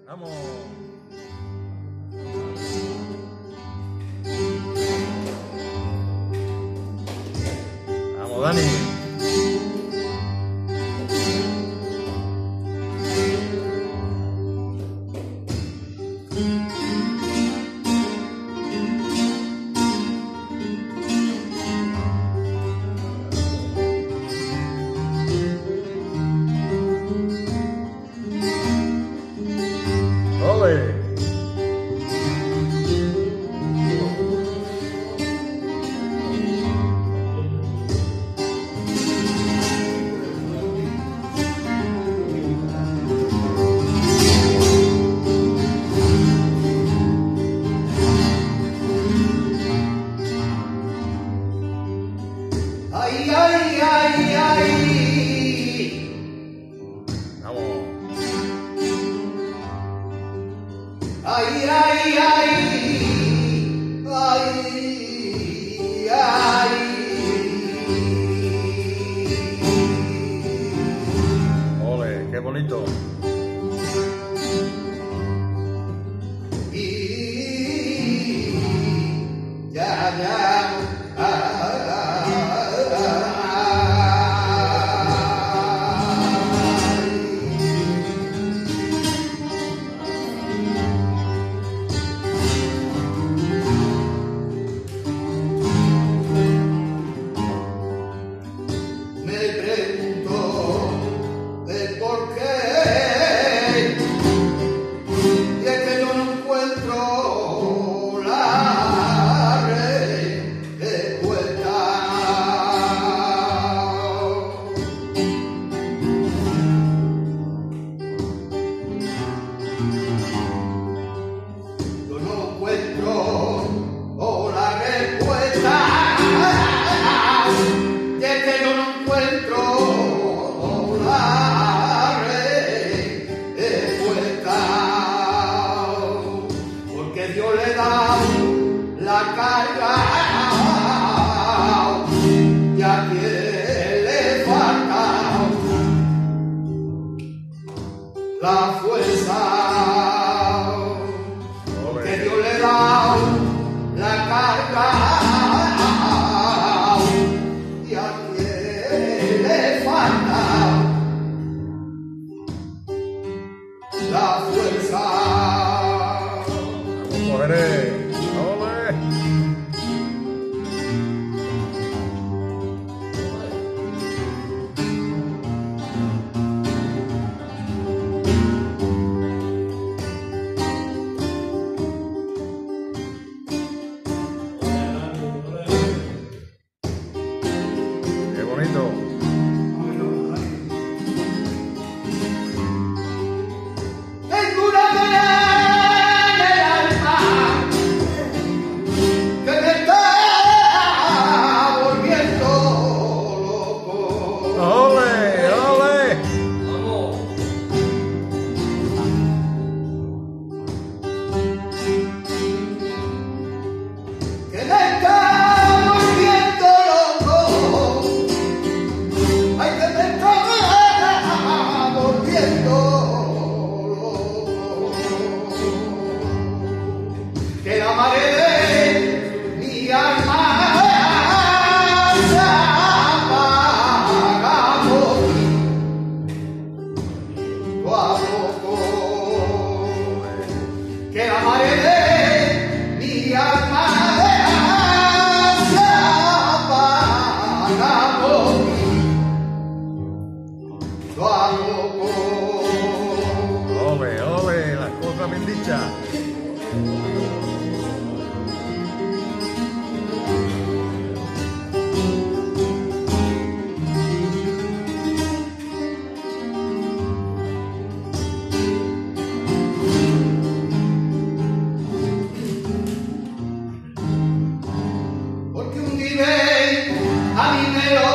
Vamos. Vamos, Dani. ¡Ole! Ay, ay, ay, ay. Vamos. Ay, ay, ay. Ay, ay. Ole, qué bonito. Ya, ya. Me pregunto el por qué, y es que yo no encuentro la respuesta. Yo no encuentro la respuesta. Y es que yo no encuentro la respuesta, porque Dios le da la carga y a quien le falta la fuerza, porque Dios le da la carga y a quien le falta la fuerza. Vamos, mujeres. Ole. Qué bonito. Tengo una pena en el alma que me está volviendo loco. Ole, ole. Que me está volviendo loco. Ay, que me está volviendo loco. Que la marea de mi alma se apaga poquito a poco. Que la marea de mi alma se apaga poquito a poco. Ole, ole, las cosas bien dichas. Porque un día a mí me lo